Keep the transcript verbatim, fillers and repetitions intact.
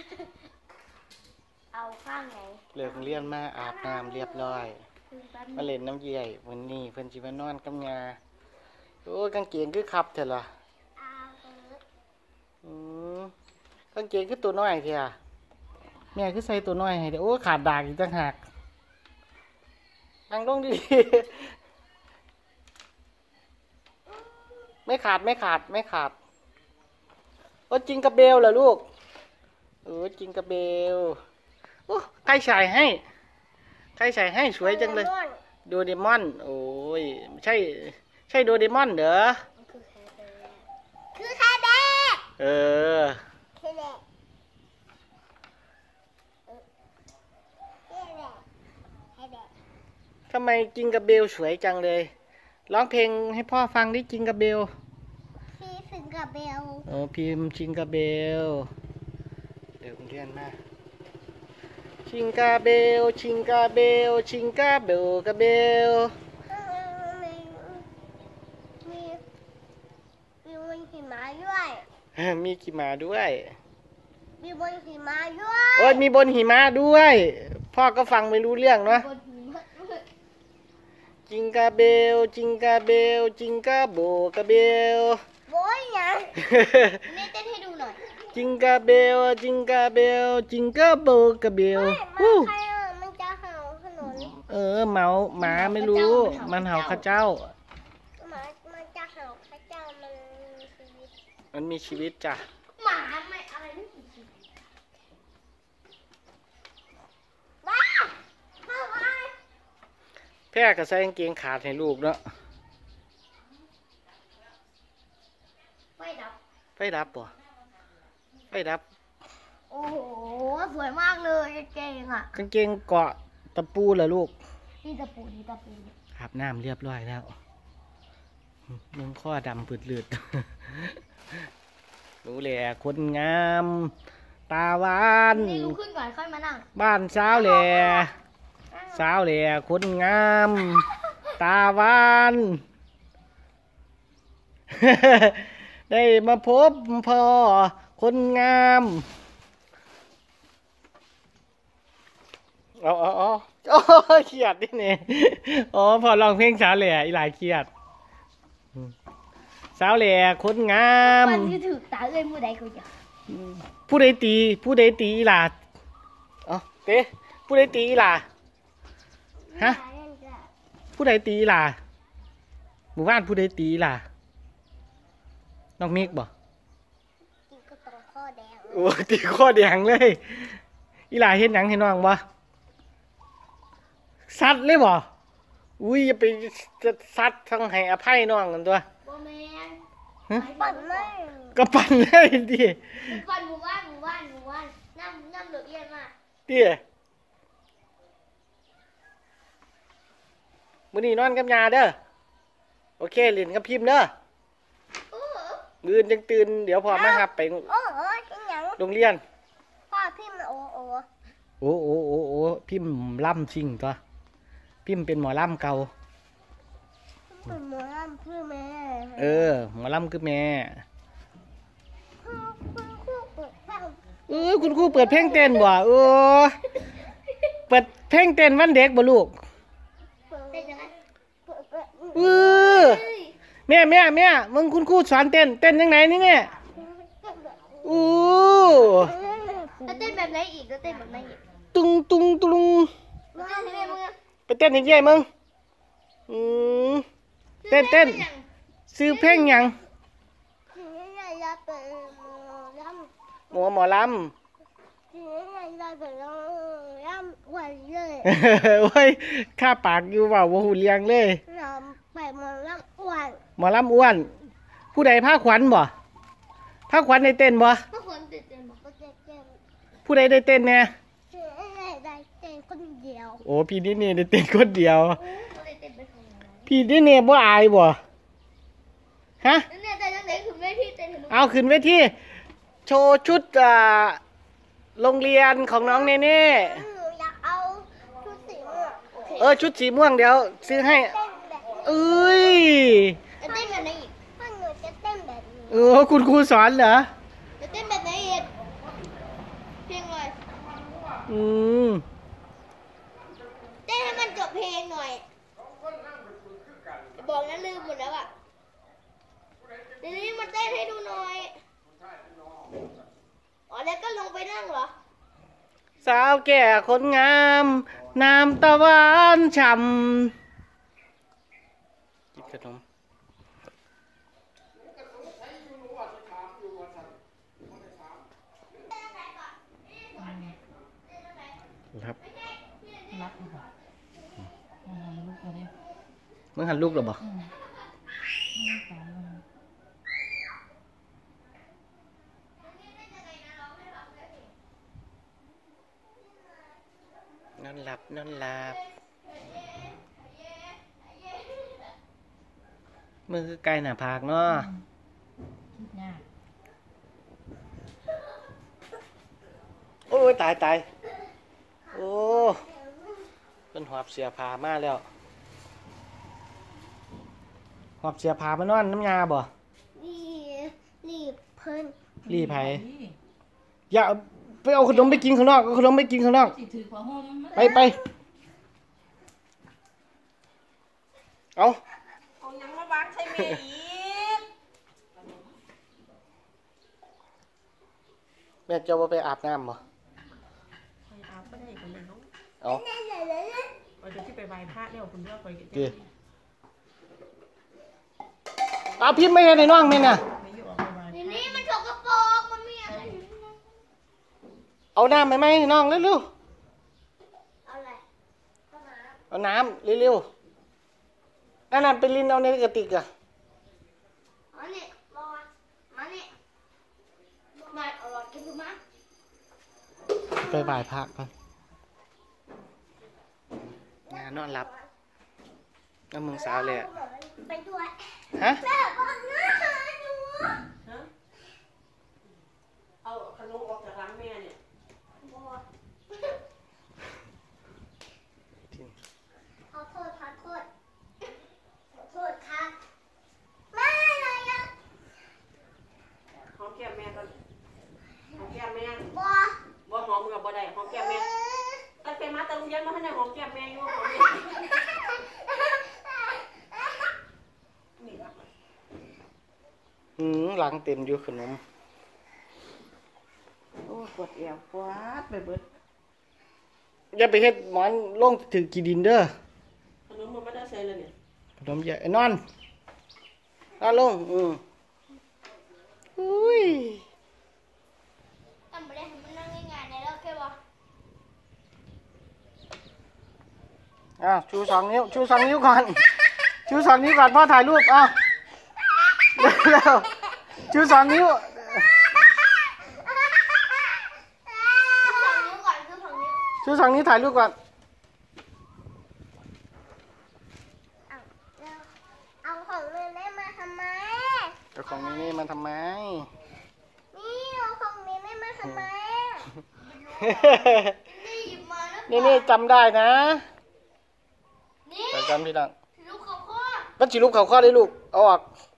เอาข้างไหนเลิกเรียนมาอาบน้ำเรียบร้อยมาเล่นน้ำเยี่ยวันนี้เพิ่นสิมานอนกับยาโอ้กางเกงคือขับเถอะล่ะอืมกางเกงคือตัวน้อยเถอะแม่คือใส่ตัวน้อยให้เด้อโอ้ขาดดากอีกต่างหากนั่งลงดีๆไม่ขาดไม่ขาดไม่ขาดโอ้จิงกระเบลเหรอลูกโอ้จิงกระเบลโอ้ใครใส่ให้ใครใส่ให้สวยจังเลยโดเรมอนโอ้ยใช่ใช่โดเรมอนเหรอคือแค่แบกเออแค่แบกทำไมจิงกระเบลสวยจังเลยร้องเพลงให้พ่อฟังดิจิงกระเบลพี่จิงกระเบลโอ้พิมจิงกระเบลเดี๋ยวเรียนมาชิงกาเบลชิงกาเบลชิงกาเบลกาเบลมีมีมีบนหิมะด้วยมีขี่ม้าด้วยมีบนหิมะด้วยโอ้ยมีบนหิมะด้วยพ่อก็ฟังไม่รู้เรื่องเนาะจิงกาเบลจิงกาเบลจิงกาโบกาเบลโบยยังนี่เต้นให้ดูหน่อยจิงกาเบลจิงกาเบลจิงกาโบกาเบลมันใครอ่ะมันจะเห่าถนนเออเมาหมาไม่รู้มันเห่าข้าเจ้าหมามันจะเห่าข้าเจ้ามันมีชีวิตมันมีชีวิตจ้ะหมาไม่อะไรไม่มีชีวิตว้าเข้าไปแพ้ก็ใส่กางเกงขาดให้ลูกเนาะไฟดับไฟดับป่ะไฟดับโอ้โหสวยมากเลยกางเกงอ่ะกางเกงเกาะตะปูเหรอลูกนี่ตะปูนี่ตะปูอาบน้ำเรียบร้อยแล้วมึงข้อดำปืดเลือดรู้แหละคนงามตาหวานนี่ลุกขึ้นก่อนค่อยมานั่งบ้านสาวแหล่สาวแหล่คนงามตาหวานได้มาพบพ่อคนงามอ๋ออ๋ออ๋อเครียดดิเนี่ยอ๋อพอลองเพลงสาวแหล่อีหลายเครียดสาวแหล่คนงามมันที่ถือตาเอ้ยผู้ใดกูจะผู้ใดตีผู้ใดตีอีหลาอ๋อเต้ผู้ใดตีอีหลาฮะผู้ใดตีอีหลาหมู่บ้านผู้ใดตีอีหลาน้องมิกบ่ตีก็ตรงข้อแดงโอ้ตีข้อแดงเลยอีหลาเห็นหยังเห็นน้องบ่ซัดเลยบ่อุ้ยอย่าไปซัดทั้งให้อภัยน้องกันตัวบ่แม่นปั่นเลยก็ปั่นเลยดิปั่นหมู่บ้านหมู่บ้านหมู่บ้านน้ำน้ำเหลือเอียดมากดิมื้อนี้นอนกับยาเด้อโอเคเล่นกับพิมพ์เด้อตื่นจังตื่นเดี๋ยวพอมาครับไปโรงเรียนพ่อพิมพ์โอโอโอ้โอ้โอ้โอ้พิมพ์ล่ำชิงตัวพิมพ์เป็นหมอล่ำเก่าเป็นหมอล่ำคือแม่เออหมอล่ำคือแม่เออคุณครูเปิดเพลงเต้นบ่เออเปิดเพลงเต้นวันเด็กบ่ลูกเออแม่แม่แม่มึงคุณครูสอนเต้นเต้นยังไงนี่เนี่ยอู้จะเต้นแบบไหนอีกจะเต้นแบบไหนอีกตุงตุงตุงไปเต้นยังไงมึงอืมเต้นเต้นซื้อเพลงยังหมอหมอลำโอ้ยข้าปากอยู่ว่าว่าหูเลี้ยงเลยไปหมอลำอ้วนหมอลำอ้วนผู้ใดผ้าขวัญบ่ผ้าขวัญได้เต้นบ่ผ้าขวัญได้เต้นบ่ผู้ใดได้เต้นเนี่ยได้เต้นคนเดียวโอ้พี่นี่เนี่ยได้เต้นคนเดียวพี่นี่เนี่ยบ่อายบ่ฮะเอาขึ้นเวทีโชว์ชุดโรงเรียนของน้องเนเน่อยากเอาชุดสีม่วงเออชุดสีม่วงเดี๋ยวซื้อให้เอ้ยจะเต้นแบบไหนอีกพ่อหนูจะเต้นแบบนี้เออคุณครูสอนเหรอจะเต้นแบบไหนอีกเพลงอืมเต้นให้มันจบเพลงหน่อยบอกนะลืมหมดแล้วอ่ะเดี๋ยวนี้มาเต้นให้ดูหน่อยอ๋อแล้วก็ลงไปนั่งเหรอสาวแก่คนงามน้ำตะวันฉ่ำกินขนมครับรับดีกว่าอืมลูกเอาดิมึงหันลูกหรอบ่อืมไม่ตายแล้วนะนอนหลับนอนหลับมือคือไก่หน้าผากเนาะคิดยากโอ้ยตายตายโอ้เป็นหอบเสียผามาแล้วหอบเสียผามานอนน้ำยาบ่นี่นี่เพิ่นรีไผอย่าไปเอาขนมไปกินข้างนอกเอาขนมไปกินข้างนอกสิถือผ้าห่มไปไปเอาเอายังมาบังใช่ไหมอีกแม่เจ้าว่าไปอาบน้ำบ่ไปอาบไม่ได้คนเลยน้องเอาเราจะที่ไปไหว้พระเนี่ยคุณเลือกไปกันดีเอาพี่ไม่เห็นในน้องแม่น่ะไม่อยู่ออกไปไหว้นี่พระนี่มันสกปรกมันมีอะไรอยู่ในนั้นเอาน้ำไปไหมให้น้องเร็วเอาอะไรเอาน้ๆเอาน้ำเร็วๆนั่นน่ะไปลินเอาในกระติกอะำมาเนี่ยรอมาเนี่ยมาเอาหลอดกินดูมาไปบ่ายพักก่อนงานนอนหลับน้ำมึงสาวเลยอะไปด้วยฮะแม่บอกนะหนูฮะเอาขนมออกจากร้านแม่เนี่ยบอกขอโทษขอโทษขอโทษครับแม่อะไรอะหอมแก้มแม่ก่อนหอมแก้มแม่บอกบ่หอมกับบ่ได้หอมแก้มแม่ตั้งแต่มาตะลุงยันมาให้ได้หอมแก้มแม่อยู่หอมแม่นี่ครับหืมหลังเต็มอยู่ขนมโอ้ปวดเอวปวดไปเบิดอย่าไปเฮ็ดหมอนลงถึงกีดินเด้อขนมมันไม่ได้ใส่เลยเนี่ยขนมใหญ่นอนนอนลงอืมอุ้ยทำไปได้ทำมันนั่งง่ายๆในแล้วแค่บอกอ้าวชูสองนิ้วชูสองนิ้วก่อนชูสองนิ้วก่อนพ่อถ่ายรูปอ้าวเร็วๆชูสองนิ้วคือฝั่งนิ้วก่อนคือฝั่งนิ้วชูสองนิ้วถ่ายรูปก่อนเอาเอาของเล่นได้มาทำไมเอาของนี่มาทำไมนี่เอาของเล่นได้มาทำไมนี่หยิบมาแล้วนี่นี่จำได้นะนี่จำที่ดังลูกเขาพ่อก็จีรูปเขาข้อได้ลูกเอาออก